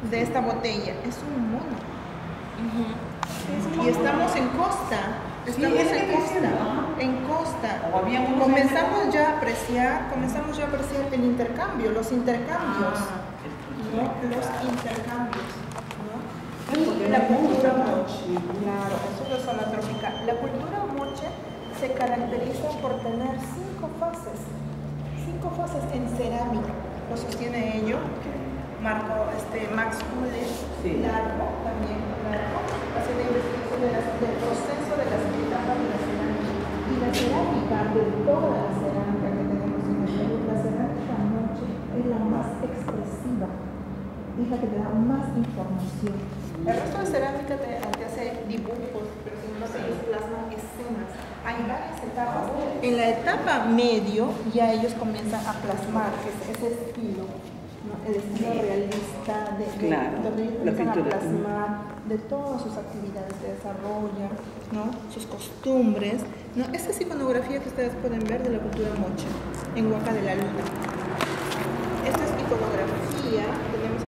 de esta botella. Es un mono. Y estamos en costa. Estamos en costa. Comenzamos ya a apreciar el intercambio, los intercambios. Los intercambios. La cultura moche. Claro, eso es la zona tropical. La cultura moche se caracteriza por tener 5 fases. 5 fases en cerámica. Lo sostiene ello. Max Uller, largo, también largo, haciendo investigación del proceso de las etapas de la cerámica. Y la cerámica, de toda la cerámica que tenemos en el Perú, la cerámica moche es la más expresiva, es la que te da más información. El resto de cerámica te hace dibujos, pero sin embargo ellos plasman escenas. Hay varias etapas. En la etapa medio ya ellos comienzan a plasmar ese estilo. El estilo realista donde ellos comienzan a plasmar de todas sus actividades que desarrollan, sus costumbres. Esta es iconografía que ustedes pueden ver de la cultura moche en Huaca de la Luna. Esta es iconografía.